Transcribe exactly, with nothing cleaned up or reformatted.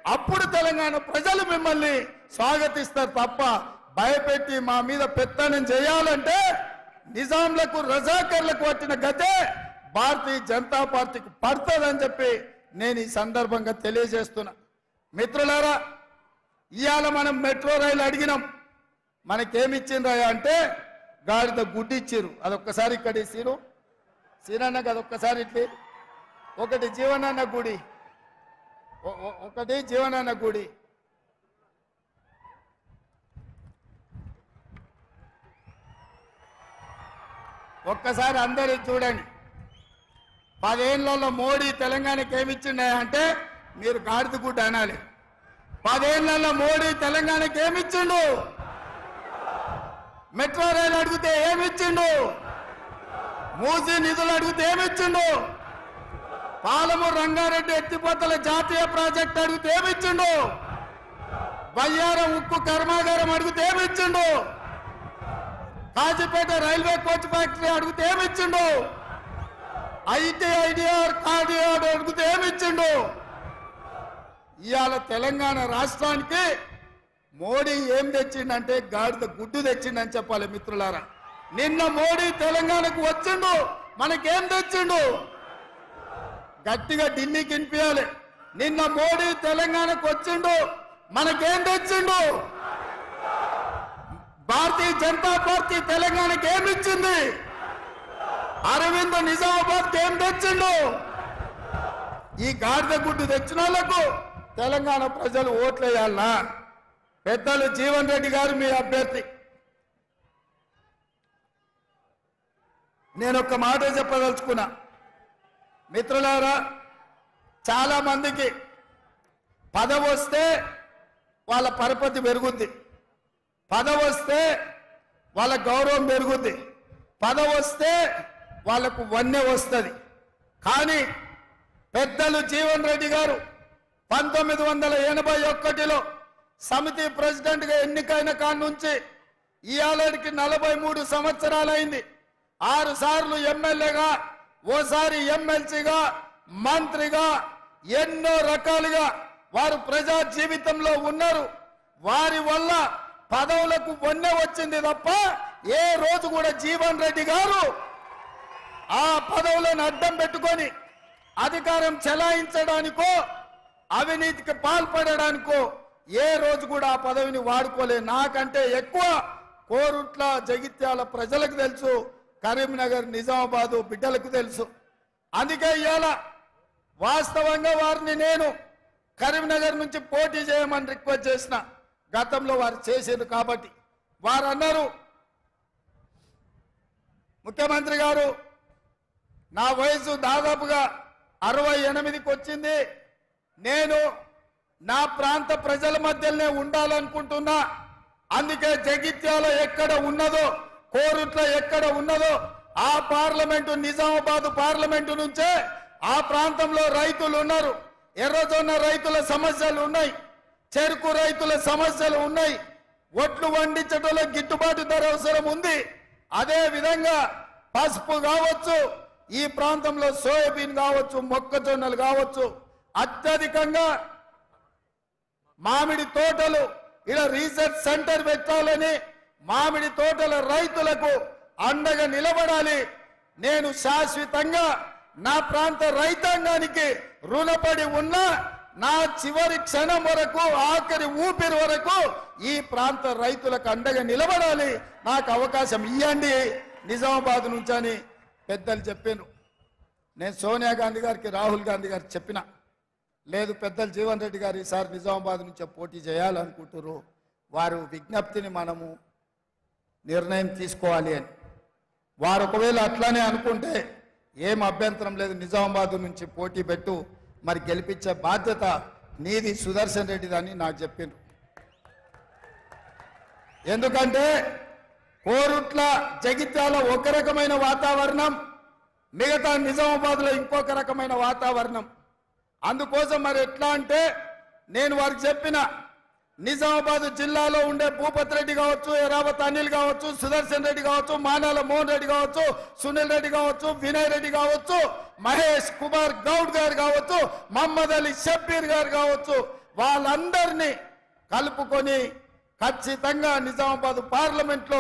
అప్పుడు తెలంగాణ ప్రజలు మిమ్మల్ని స్వాగతిస్తారు తప్ప భయపెట్టి మా మీద పెత్తనం చేయాలంటే నిజాంలకు రజాకర్లకు పట్టిన గతే భారతీయ జనతా పార్టీకి పడుతుందని చెప్పి నేను ఈ సందర్భంగా తెలియజేస్తున్నా. మిత్రులారా, ఇవాళ మనం మెట్రో రైలు అడిగినాం, మనకేమిచ్చిండ్రా అంటే గాడిద గుడ్డి ఇచ్చిరు. అదొక్కసారి ఇక్కడ ఇచ్చిరు సీనన్నకు, అదొక్కసారి ఇట్లా ఒకటి జీవనాన్న గుడి, ఒకటి జీవనాన్న గుడి. ఒక్కసారి అందరూ చూడండి. పదేళ్లలో మోడీ తెలంగాణకి ఏమిచ్చిండే అంటే మీరు గాడిద గుడ్డ అనాలి. పదేళ్లలో మోడీ తెలంగాణకి ఏమిచ్చిండు? మెట్రో రైలు అడిగితే ఏమిచ్చిండు? మూసీ నిధులు అడిగితే ఏమిచ్చిండు? పాలమూరు రంగారెడ్డి ఎత్తిపోతల జాతీయ ప్రాజెక్ట్ అడిగితే ఏమిచ్చిండు? బయ్యారం ఉక్కు కర్మాగారం అడిగితే ఏమిచ్చిండు? కాజీపేట రైల్వే కోచ్ ఫ్యాక్టరీ అడిగితే ఏమిచ్చిండు? ఐటీ ఐడిఆర్ కార్డిఆర్ అడిగితే ఏమిచ్చిండు? ఇవాళ తెలంగాణ రాష్ట్రానికి మోడీ ఏం తెచ్చిండంటే గాడిద గుడ్డు తెచ్చిండని చెప్పాలి. మిత్రులారా, నిన్న మోడీ తెలంగాణకు వచ్చిండు, మనకేం తెచ్చిండు? గట్టిగా ఢిల్లీకి వినిపించాలి. నిన్న మోడీ తెలంగాణకు వచ్చిండు, మనకేం తెచ్చిండు? భారతీయ జనతా పార్టీ తెలంగాణకి ఏమి ఇచ్చింది? అరవింద్ నిజామాబాద్కి ఏం తెచ్చిండు? ఈ గాడిద గుడ్డు తెచ్చిన వాళ్ళకు తెలంగాణ ప్రజలు ఓట్లేయాలనా? పెద్దలు జీవన్ రెడ్డి గారు మీ అభ్యర్థి. నేను ఒక్క మాట చెప్పదలుచుకున్నా. మిత్రులారా, చాలా మందికి పదవి వస్తే వాళ్ళ పరపతి పెరుగుద్ది, పదవి వస్తే వాళ్ళ గౌరవం పెరుగుద్ది, పదవి వస్తే వాళ్ళకు వన్నె వస్తుంది. కానీ పెద్దలు జీవన్ రెడ్డి గారు పంతొమ్మిది వందల ఎనభై ఒకటిలో సమితి ప్రెసిడెంట్గా ఎన్నికైన కాడి నుంచి ఇవాళకి నలభై మూడు సంవత్సరాలైంది. ఆరు సార్లు ఎమ్మెల్యేగా, ఓసారి ఎమ్మెల్సీగా, మంత్రిగా ఎన్నో రకాలుగా వారు ప్రజా జీవితంలో ఉన్నారు. వారి వల్ల పదవులకు వన్నె వచ్చింది తప్ప ఏ రోజు కూడా జీవన్ రెడ్డి గారు ఆ పదవులను అడ్డం పెట్టుకొని అధికారం చెలాయించడానికో అవినీతికి పాల్పడడానికో ఏ రోజు కూడా ఆ పదవిని వాడుకోలే. నాకంటే ఎక్కువ కోరుట్ల జగిత్యాల ప్రజలకు తెలుసు, కరీంనగర్ నిజామాబాదు బిడ్డలకు తెలుసు. అందుకే ఇవాళ వాస్తవంగా వారిని నేను కరీంనగర్ నుంచి పోటీ చేయమని రిక్వెస్ట్ చేసిన. గతంలో వారు చేశారు కాబట్టి వారు అన్నారు, ముఖ్యమంత్రి గారు నా వయసు దాదాపుగా అరవై ఎనిమిదికి వచ్చింది, నేను నా ప్రాంత ప్రజల మధ్యలోనే ఉండాలనుకుంటున్నా. అందుకే జగిత్యాల ఎక్కడ ఉన్నదో, కోరుట్ల ఎక్కడ ఉన్నదో ఆ పార్లమెంటు నిజామాబాద్ పార్లమెంటు నుంచే ఆ ప్రాంతంలో రైతులు ఉన్నారు, ఎర్రజొన్న రైతుల సమస్యలు ఉన్నాయి, చెరుకు రైతుల సమస్యలు ఉన్నాయి, ఒట్లు వండించడంలో గిట్టుబాటు ధర అవసరం ఉంది. అదే విధంగా పసుపు కావచ్చు, ఈ ప్రాంతంలో సోయాబీన్ కావచ్చు, మొక్కజొన్నలు కావచ్చు, అత్యధికంగా మామిడి తోటలు ఇలా రీసెర్చ్ సెంటర్ పెట్టాలని మామిడి తోటల రైతులకు అండగా నిలబడాలి. నేను శాశ్వతంగా నా ప్రాంత రైతాంగానికి రుణపడి ఉన్న నా చివరి క్షణం వరకు, ఆఖరి ఊపిరి వరకు ఈ ప్రాంత రైతులకు అండగా నిలబడాలి. నాకు అవకాశం ఇవ్వండి నిజామాబాద్ నుంచి అని పెద్దలు చెప్పాను. నేను సోనియా గాంధీ గారికి, రాహుల్ గాంధీ గారికి చెప్పిన, లేదు పెద్దలు జీవన్ రెడ్డి గారు ఈసారి నిజామాబాద్ నుంచే పోటీ చేయాలనుకుంటారు, వారు విజ్ఞప్తిని మనము నిర్ణయం తీసుకోవాలి అని. వారు ఒకవేళ అట్లానే అనుకుంటే ఏం అభ్యంతరం లేదు, నిజామాబాద్ నుంచి పోటీ పెట్టు, మరి గెలిపించే బాధ్యత నీది సుదర్శన్ రెడ్డిదని నాకు చెప్పిండ్రు. ఎందుకంటే కోరుట్ల జగిత్యాల ఒక రకమైన వాతావరణం, మిగతా నిజామాబాద్లో ఇంకొక రకమైన వాతావరణం. అందుకోసం మరి ఎట్లా అంటే నేను వారికి చెప్పిన, నిజామాబాద్ జిల్లాలో ఉండే భూపత్ రెడ్డి కావచ్చు, ఎరావత్ అనిల్ కావచ్చు, సుదర్శన్ రెడ్డి కావచ్చు, మానాల మోహన్ రెడ్డి కావచ్చు, సునీల్ రెడ్డి కావచ్చు, వినయ్ రెడ్డి కావచ్చు, మహేష్ కుమార్ గౌడ్ గారు కావచ్చు, మహమ్మద్ అలీ షబ్బీర్ గారు కావచ్చు, వాళ్ళందరినీ కలుపుకొని ఖచ్చితంగా నిజామాబాద్ పార్లమెంట్లో